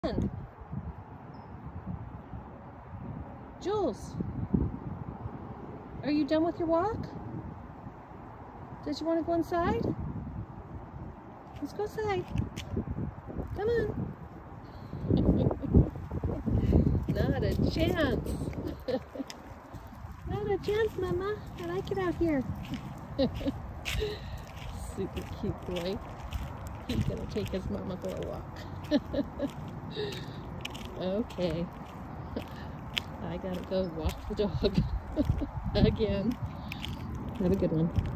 Jules, are you done with your walk? Does you want to go inside? Let's go inside. Come on. Not a chance. Not a chance, Mama. I like it out here. Super cute boy. He's gonna take his mama for a walk. Okay. I gotta go walk the dog again. Have a good one.